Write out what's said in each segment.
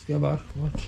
Let's go back. Watch.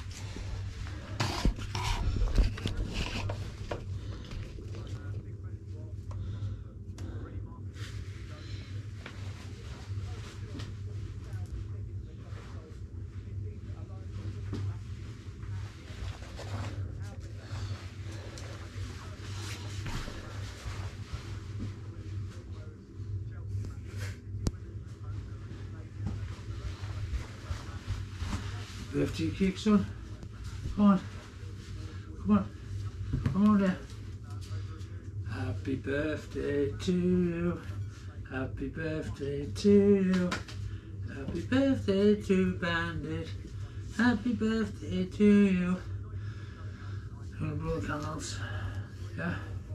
Birthday cake, son. Come on. Come on. Come on there. Happy birthday to you. Happy birthday to you. Happy birthday to Bandit. Happy birthday to you. I'm gonna blow the candles. Yeah.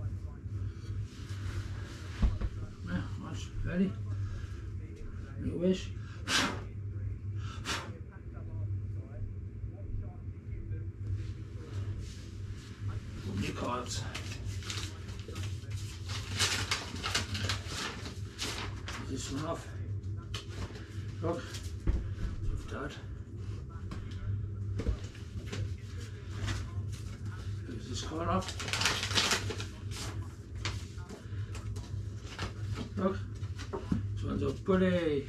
Yeah, watch. Ready? Make a wish. Open your cards. This one off. Look. Tough dad. Here's this card off. Look. This one's up, buddy.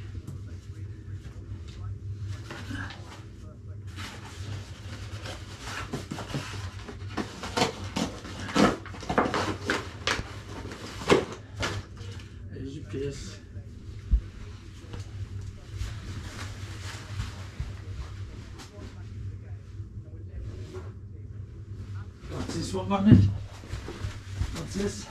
There's your piece. What's this one, Magnet? What's this?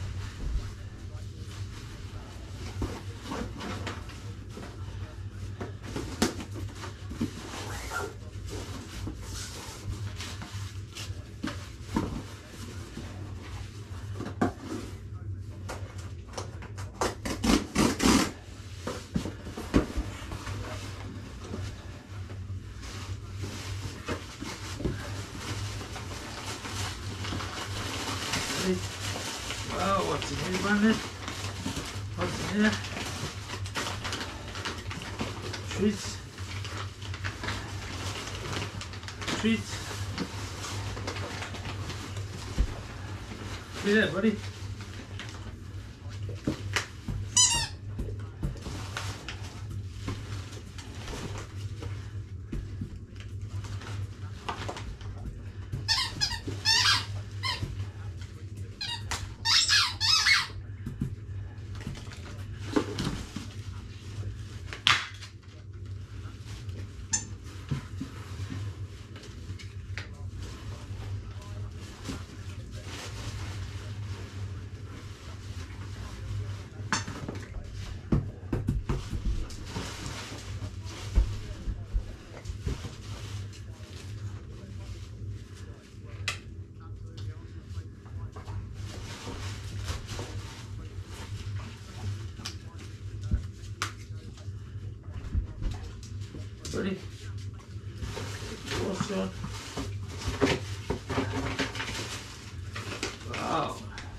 Wow, what's in here, Bandit? What's in here? Treats. Treats. See there, buddy? Ready? What's on? Wow.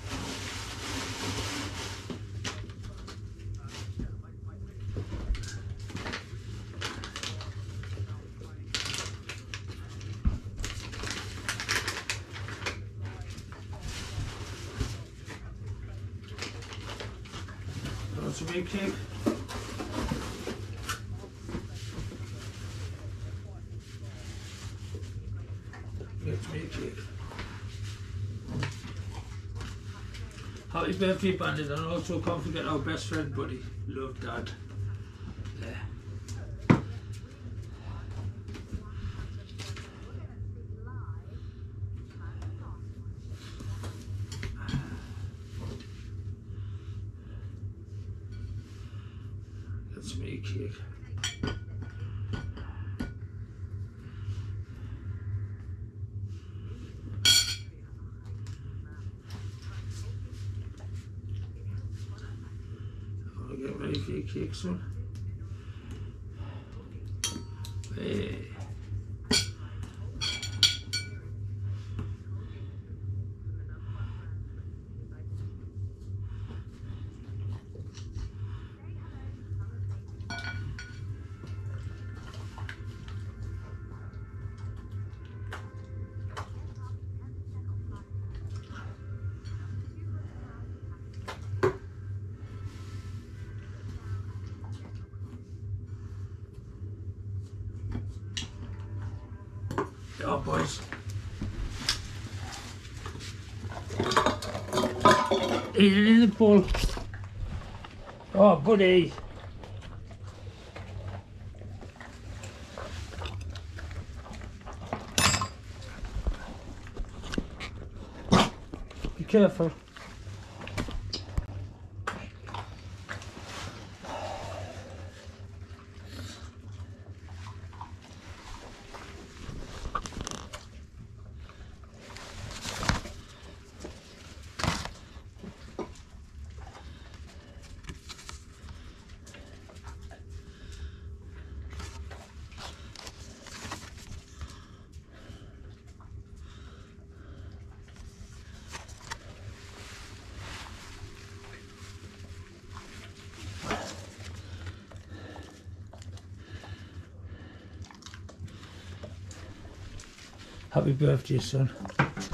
That's a big cake. Let's make it. Happy birthday, Bandit, and also can't forget our best friend, buddy. Love, Dad. There. Let's make cake. Get ready for your cake, son. Hey. Oh, boys. Eat it in the bowl. Oh, buddy. Be careful. Happy birthday, son.